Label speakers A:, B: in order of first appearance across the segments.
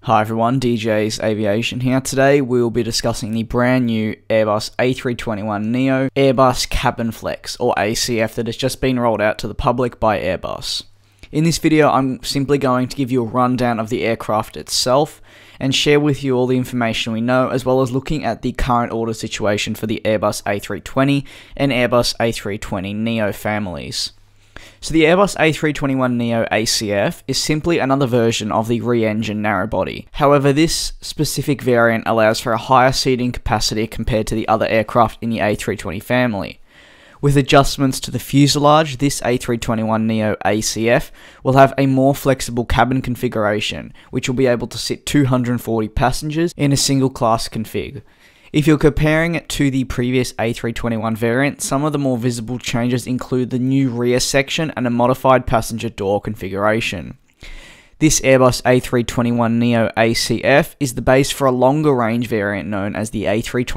A: Hi everyone, DJ's Aviation here. Today we will be discussing the brand new Airbus A321neo Airbus Cabin Flex, or ACF, that has just been rolled out to the public by Airbus. In this video I'm simply going to give you a rundown of the aircraft itself and share with you all the information we know, as well as looking at the current order situation for the Airbus A320 and Airbus A320neo families. So the Airbus A321neo ACF is simply another version of the re-engined narrowbody. However, this specific variant allows for a higher seating capacity compared to the other aircraft in the A320 family. With adjustments to the fuselage, this A321neo ACF will have a more flexible cabin configuration, which will be able to sit 240 passengers in a single class config. If you're comparing it to the previous A321 variant, some of the more visible changes include the new rear section and a modified passenger door configuration. This Airbus A321neo ACF is the base for a longer range variant known as the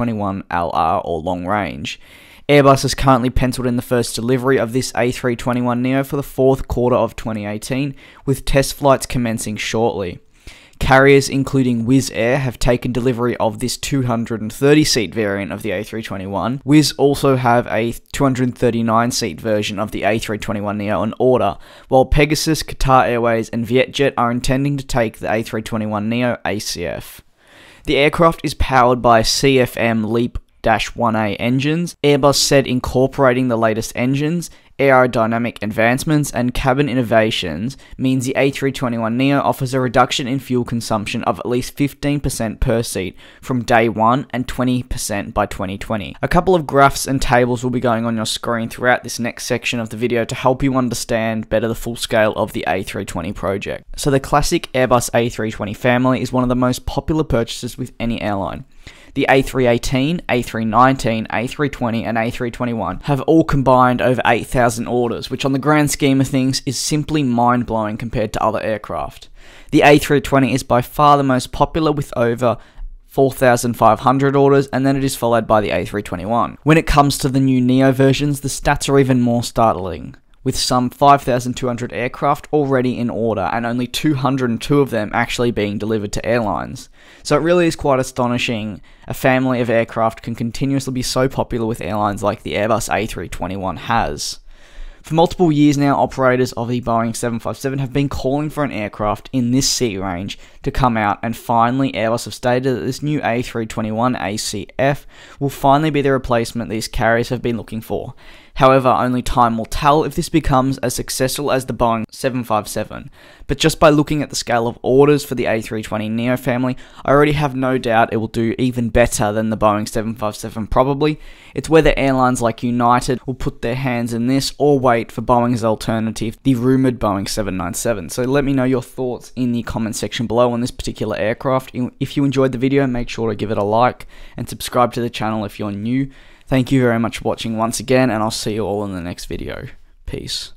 A: A321LR, or long range. Airbus has currently penciled in the first delivery of this A321neo for the fourth quarter of 2018, with test flights commencing shortly. Carriers including Wizz Air have taken delivery of this 230-seat variant of the A321. Wizz also have a 239-seat version of the A321neo on order, while Pegasus, Qatar Airways and Vietjet are intending to take the A321neo ACF. The aircraft is powered by CFM LEAP-1A engines, Airbus said incorporating the latest engines, aerodynamic advancements and cabin innovations means the A321neo offers a reduction in fuel consumption of at least 15% per seat from day one and 20% by 2020. A couple of graphs and tables will be going on your screen throughout this next section of the video to help you understand better the full scale of the A320 project. So the classic Airbus A320 family is one of the most popular purchases with any airline. The A318, A319, A320 and A321 have all combined over 8,000 orders, which on the grand scheme of things is simply mind-blowing compared to other aircraft. The A320 is by far the most popular with over 4,500 orders, and then it is followed by the A321. When it comes to the new Neo versions, the stats are even more startling, with some 5,200 aircraft already in order and only 202 of them actually being delivered to airlines. So it really is quite astonishing a family of aircraft can continuously be so popular with airlines like the Airbus A321 has. For multiple years now, operators of the Boeing 757 have been calling for an aircraft in this seat range to come out, and finally Airbus have stated that this new A321 ACF will finally be the replacement these carriers have been looking for. However, only time will tell if this becomes as successful as the Boeing 757. But just by looking at the scale of orders for the A320neo family, I already have no doubt it will do even better than the Boeing 757 probably. It's whether airlines like United will put their hands in this or wait for Boeing's alternative, the rumoured Boeing 797. So let me know your thoughts in the comment section below on this particular aircraft. If you enjoyed the video, make sure to give it a like and subscribe to the channel if you're new. Thank you very much for watching once again, and I'll see you all in the next video. Peace.